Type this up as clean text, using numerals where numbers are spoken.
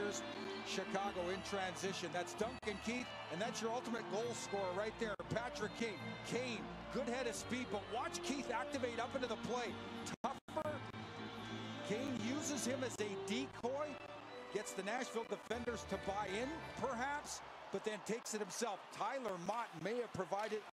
Here's Chicago in transition. That's Duncan Keith, and that's your ultimate goal scorer right there, Patrick Kane. Kane, good head of speed, but watch Keith activate up into the play. Tougher. Kane uses him as a decoy, gets the Nashville defenders to buy in, perhaps, but then takes it himself. Tyler Motte may have provided